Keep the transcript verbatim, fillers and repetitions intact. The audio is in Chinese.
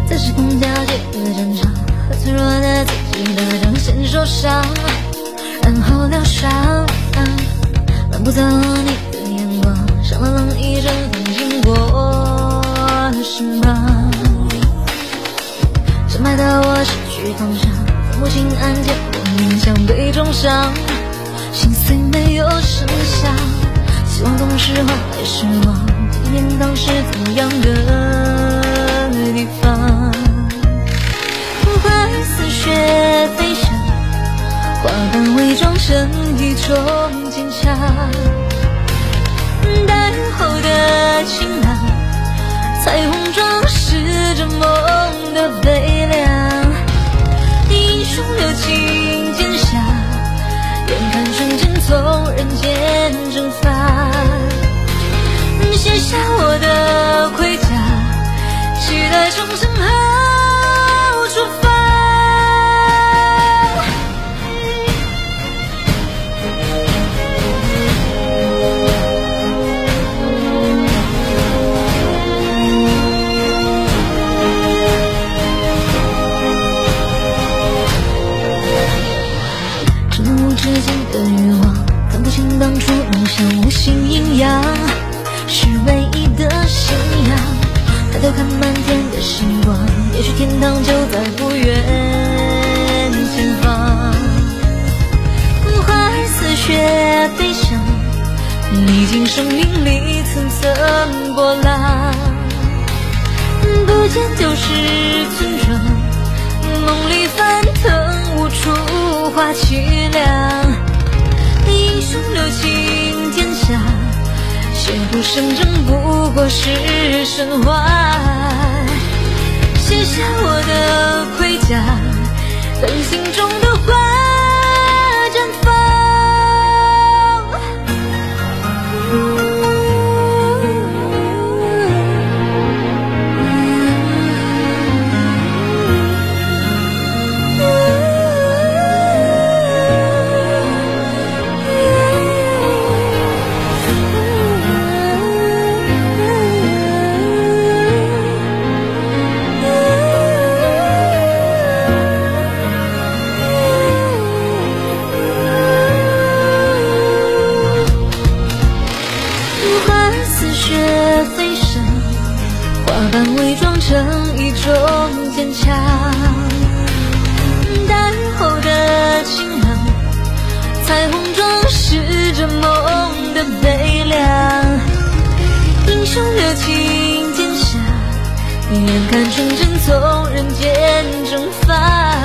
在时空交界的战场，和脆弱的自己的掌先受伤，然后疗伤。漫步在你的眼光，像冷冷一阵风经过身旁，深埋到我失去方向，分不清案件我勉强被重伤，心碎没有声响，希望总是换来失望，纪念当时怎样的地方。花似雪飞翔，花瓣伪装成一种坚强，待后的晴朗，彩虹装饰着梦的悲凉，英雄留情剑下，眼看瞬间从人间蒸发，卸下我的盔甲，期待重生后出发。之间的欲望，看不清当初梦想无形阴阳，是唯一的信仰。抬头看满天的星光，也许天堂就在不远前方。花儿似雪飞翔，历经生命里层层波浪，不见旧时村庄，梦里翻腾无处话凄凉，英雄留情天下，血不生争不过是神话，卸下我的盔甲，等心中的花绽放。花瓣伪装成一种坚强，待后的晴朗，彩虹装饰着梦的悲凉，英雄留情剑下，眼看春真从人间蒸发，